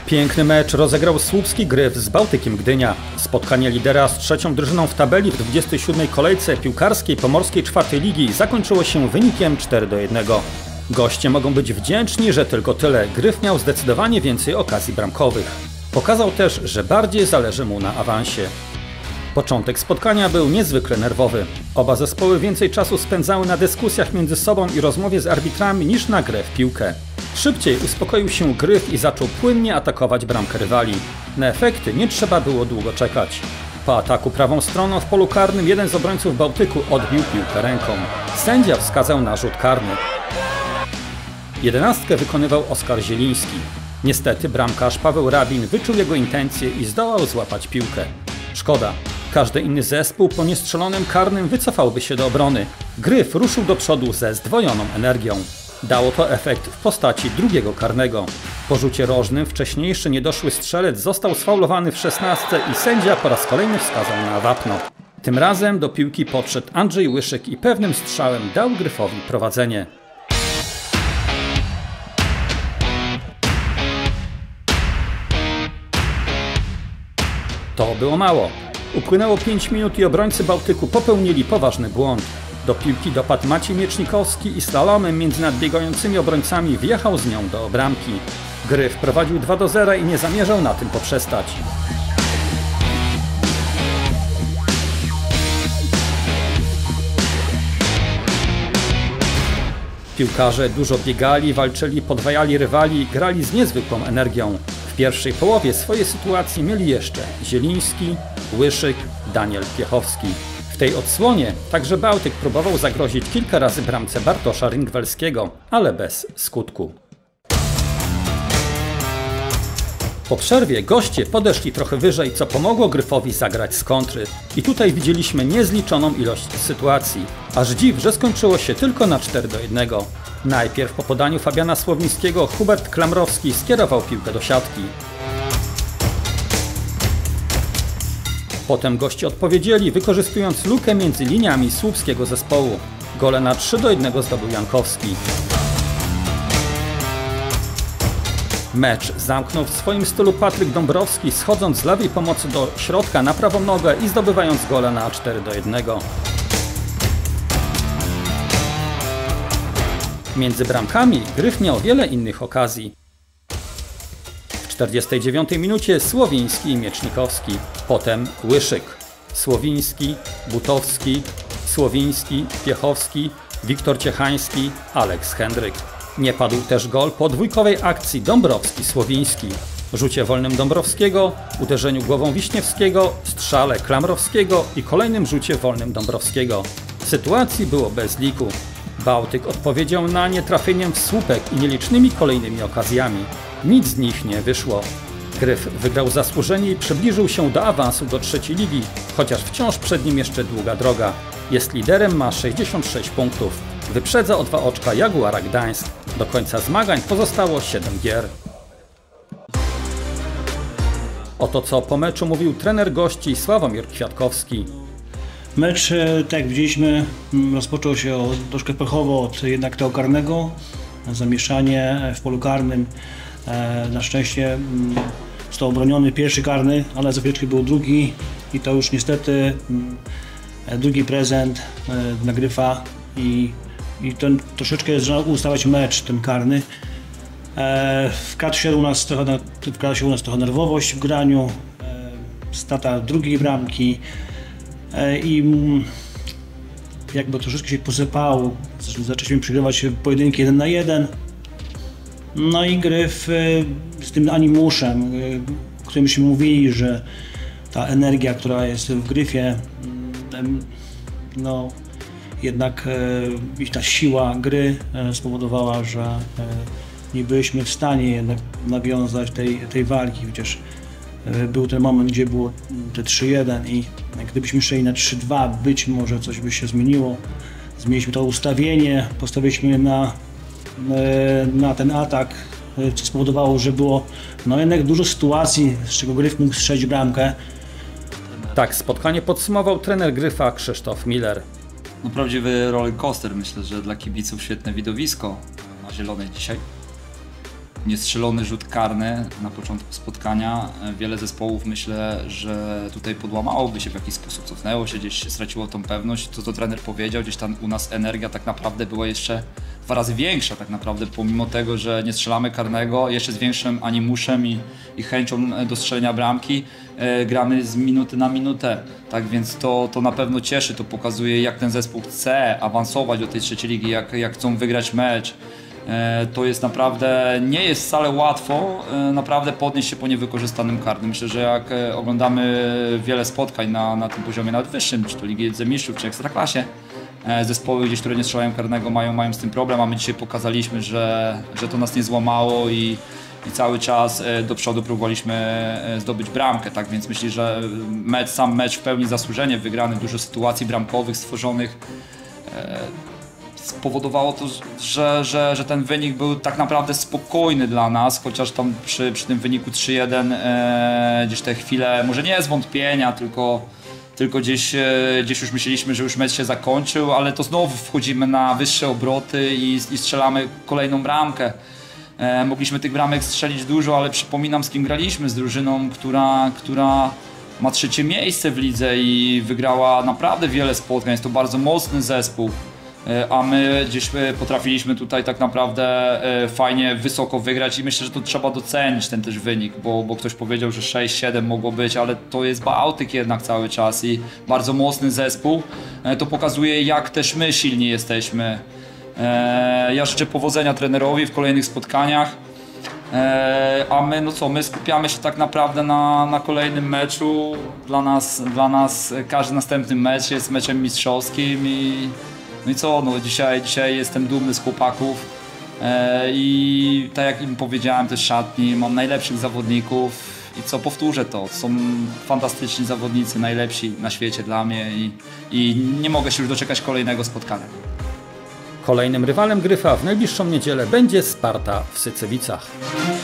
Piękny mecz rozegrał słupski Gryf z Bałtykiem Gdynia. Spotkanie lidera z trzecią drużyną w tabeli w 27. kolejce piłkarskiej Pomorskiej czwartej ligi zakończyło się wynikiem 4-1. Goście mogą być wdzięczni, że tylko tyle. Gryf miał zdecydowanie więcej okazji bramkowych. Pokazał też, że bardziej zależy mu na awansie. Początek spotkania był niezwykle nerwowy. Oba zespoły więcej czasu spędzały na dyskusjach między sobą i rozmowie z arbitrami niż na grę w piłkę. Szybciej uspokoił się Gryf i zaczął płynnie atakować bramkę rywali. Na efekty nie trzeba było długo czekać. Po ataku prawą stroną w polu karnym jeden z obrońców Bałtyku odbił piłkę ręką. Sędzia wskazał na rzut karny. 11 wykonywał Oskar Zieliński. Niestety bramkarz Paweł Rabin wyczuł jego intencje i zdołał złapać piłkę. Szkoda. Każdy inny zespół po niestrzelonym karnym wycofałby się do obrony. Gryf ruszył do przodu ze zdwojoną energią. Dało to efekt w postaci drugiego karnego. Po rzucie rożnym wcześniejszy niedoszły strzelec został sfaulowany w 16 i sędzia po raz kolejny wskazał na wapno. Tym razem do piłki podszedł Andrzej Łyszyk i pewnym strzałem dał Gryfowi prowadzenie. To było mało. Upłynęło 5 minut i obrońcy Bałtyku popełnili poważny błąd. Do piłki dopadł Maciej Miecznikowski i slalomem między nadbiegającymi obrońcami wjechał z nią do bramki. Gryf prowadził 2-0 i nie zamierzał na tym poprzestać. Piłkarze dużo biegali, walczyli, podwajali rywali, grali z niezwykłą energią. W pierwszej połowie swoje sytuacje mieli jeszcze Zieliński, Łyszyk, Daniel Piechowski. W tej odsłonie także Bałtyk próbował zagrozić kilka razy bramce Bartosza Ringwelskiego, ale bez skutku. Po przerwie goście podeszli trochę wyżej, co pomogło Gryfowi zagrać z kontry. I tutaj widzieliśmy niezliczoną ilość sytuacji. Aż dziw, że skończyło się tylko na 4-1. Najpierw po podaniu Fabiana Słowińskiego Hubert Klamrowski skierował piłkę do siatki. Potem goście odpowiedzieli, wykorzystując lukę między liniami słupskiego zespołu. Gole na 3-1 zdobył Jankowski. Mecz zamknął w swoim stylu Patryk Dąbrowski, schodząc z lewej pomocy do środka na prawą nogę i zdobywając gola na 4-1. Między bramkami Gryf miał wiele innych okazji. W 49 minucie Słowiński i Miecznikowski, potem Łyszyk, Słowiński, Butowski, Słowiński, Piechowski, Wiktor Ciechański, Aleks Hendryk. Nie padł też gol po dwójkowej akcji Dąbrowski-Słowiński, rzucie wolnym Dąbrowskiego, uderzeniu głową Wiśniewskiego, strzale Klamrowskiego i kolejnym rzucie wolnym Dąbrowskiego. Sytuacji było bez liku. Bałtyk odpowiedział na nie trafieniem w słupek i nielicznymi kolejnymi okazjami. Nic z nich nie wyszło. Gryf wygrał zasłużenie i przybliżył się do awansu do trzeciej ligi, chociaż wciąż przed nim jeszcze długa droga. Jest liderem, ma 66 punktów. Wyprzedza o 2 oczka Jaguara Gdańsk. Do końca zmagań pozostało 7 gier. Oto co po meczu mówił trener gości Sławomir Kwiatkowski. Mecz, tak jak widzieliśmy, rozpoczął się troszkę pechowo od jednak tego karnego. Zamieszanie w polu karnym. Na szczęście został obroniony pierwszy karny, ale za chwileczkę był drugi i to już niestety drugi prezent dla Gryfa i ten troszeczkę zaczął ustawać mecz, ten karny. Wkradła się u nas trochę nerwowość w graniu, strata drugiej bramki i jakby troszeczkę się posypało, zaczęliśmy przegrywać pojedynki 1 na 1. No i Gryf z tym animuszem, o którym myśmy mówili, że ta energia, która jest w Gryfie, no jednak ta siła gry spowodowała, że nie byliśmy w stanie jednak nawiązać tej walki, chociaż był ten moment, gdzie było te 3-1 i gdybyśmy szli na 3-2, być może coś by się zmieniło. Zmieniliśmy to ustawienie, postawiliśmy na ten atak, co spowodowało, że było no jednak dużo sytuacji, z czego Gryf mógł strzelić bramkę. Tak spotkanie podsumował trener Gryfa Krzysztof Miller. No prawdziwy rollercoaster, myślę, że dla kibiców świetne widowisko na Zielonej dzisiaj. niestrzelony rzut karny na początku spotkania. Wiele zespołów, myślę, że tutaj podłamałoby się w jakiś sposób, cofnęło się, gdzieś straciło tą pewność. To, co trener powiedział, gdzieś tam u nas energia tak naprawdę była jeszcze 2 razy większa tak naprawdę, pomimo tego, że nie strzelamy karnego, jeszcze z większym animuszem i chęcią do strzelenia bramki, gramy z minuty na minutę. Tak więc to na pewno cieszy, to pokazuje, jak ten zespół chce awansować do tej trzeciej ligi, jak chcą wygrać mecz. To jest naprawdę, nie jest wcale łatwo naprawdę podnieść się po niewykorzystanym karnym. Myślę, że jak oglądamy wiele spotkań na tym poziomie nawet wyższym, czy to Ligi Mistrzów, czy Ekstraklasie, zespoły gdzieś, które nie strzelają karnego, mają z tym problem, a my dzisiaj pokazaliśmy, że to nas nie złamało i cały czas do przodu próbowaliśmy zdobyć bramkę, tak więc myślę, że sam mecz w pełni zasłużenie wygrany, dużo sytuacji bramkowych stworzonych, spowodowało to, że ten wynik był tak naprawdę spokojny dla nas, chociaż tam przy tym wyniku 3-1 gdzieś te chwile, może nie zwątpienia, tylko gdzieś już myśleliśmy, że już mecz się zakończył, ale to znowu wchodzimy na wyższe obroty i strzelamy kolejną bramkę. Mogliśmy tych bramek strzelić dużo, ale przypominam, z kim graliśmy, z drużyną, która ma 3. miejsce w lidze i wygrała naprawdę wiele spotkań, jest to bardzo mocny zespół. A my gdzieś potrafiliśmy tutaj tak naprawdę fajnie, wysoko wygrać i myślę, że to trzeba docenić ten też wynik, bo ktoś powiedział, że 6-7 mogło być, ale to jest Bałtyk jednak cały czas i bardzo mocny zespół. To pokazuje, jak też my silni jesteśmy. Ja życzę powodzenia trenerowi w kolejnych spotkaniach, a my my skupiamy się tak naprawdę na kolejnym meczu. Dla nas każdy następny mecz jest meczem mistrzowskim no i co, dzisiaj jestem dumny z chłopaków i tak jak im powiedziałem też w szatni, mam najlepszych zawodników i co, powtórzę to, są fantastyczni zawodnicy, najlepsi na świecie dla mnie i nie mogę się już doczekać kolejnego spotkania. Kolejnym rywalem Gryfa w najbliższą niedzielę będzie Sparta w Sycewicach.